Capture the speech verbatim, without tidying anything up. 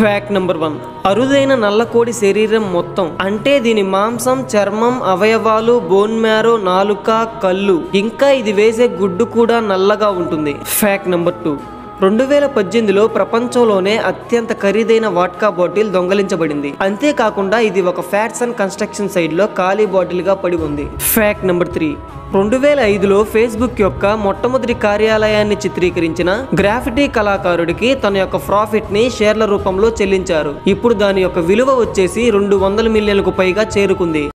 Fact number one, అరుదైన నల్లకోడి శరీరం మొత్తం అంటే దీని మాంసం, చర్మం, అవయవాలు, బోన్ మ్యారో, నాలుక, కళ్ళు, ఇంకా ఇది వేసే గుడ్డు కూడా నల్లగా ఉంటుంది. ఫ్యాక్ట్ నెంబర్ టూ, రెండు వేల పద్దెనిమిదిలో ప్రపంచంలోనే అత్యంత ఖరీదైన వాడ్కా బాటిల్ దొంగలించబడింది. అంతేకాకుండా ఇది ఒక ఫ్యాట్స్ అండ్ కన్స్ట్రక్షన్ సైడ్ లో ఖాళీ బాటిల్ గా పడి ఉంది. ఫ్యాక్ట్ నెంబర్ త్రీ, రెండు వేల ఐదులో ఫేస్బుక్ యొక్క మొట్టమొదటి కార్యాలయాన్ని చిత్రీకరించిన గ్రాఫిటీ కళాకారుడికి తన యొక్క ప్రాఫిట్ ని షేర్ల రూపంలో చెల్లించారు. ఇప్పుడు దాని యొక్క విలువ వచ్చేసి రెండు వందల మిలియన్లకు పైగా చేరుకుంది.